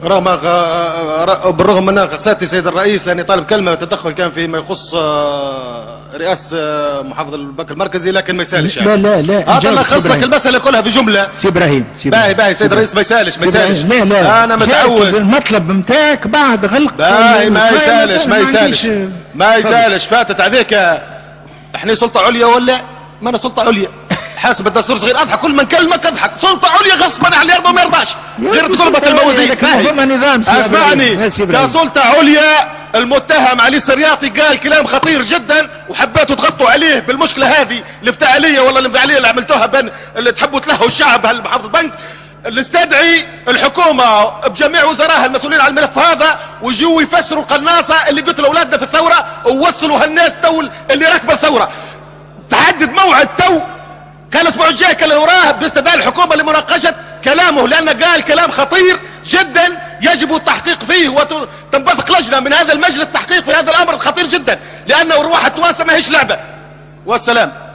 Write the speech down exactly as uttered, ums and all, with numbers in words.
رغم بالرغم من قصتي سيد الرئيس لاني طالب كلمه تدخل كان فيما يخص رئاسه محافظ البنك المركزي، لكن ما يسالش يعني. لا لا لا هذا لخص لك المساله كلها بجمله. سي ابراهيم باهي باهي سيد الرئيس ما يسالش ما يسالش. لا لا انا متعود المطلب نتاعك بعد غلق. باهي ما يسالش ما يسالش ما يسالش. فاتت عليك احنا سلطه عليا ولا ما انا سلطه عليا؟ حاسب الدستور صغير اضحك، كل من كلمك اضحك. سلطه عليا غصبا على اللي يرضى وما يرضاش، غير تقلبة الموازين. اسمعني، كسلطه عليا المتهم علي السرياطي قال كلام خطير جدا وحبيتوا تغطوا عليه بالمشكله هذه الافتعاليه ولا الانفعاليه اللي عملتوها بين اللي تحبوا تلهوا الشعب هالمحافظ البنك، اللي استدعي الحكومه بجميع وزرائها المسؤولين على الملف هذا ويجوا يفسروا القناصه اللي قتلوا اولادنا في الثوره ووصلوا هالناس تو اللي راكبه الثوره. تحدد موعد تو كان الاسبوع الجاي كان وراه باستدعاء الحكومه لمناقشه كلامه، لانه قال كلام خطير جدا يجب التحقيق فيه وتنبثق لجنه من هذا المجلس التحقيق في هذا الامر الخطير جدا، لانه ارواح التوانسه ما هيش لعبه. والسلام.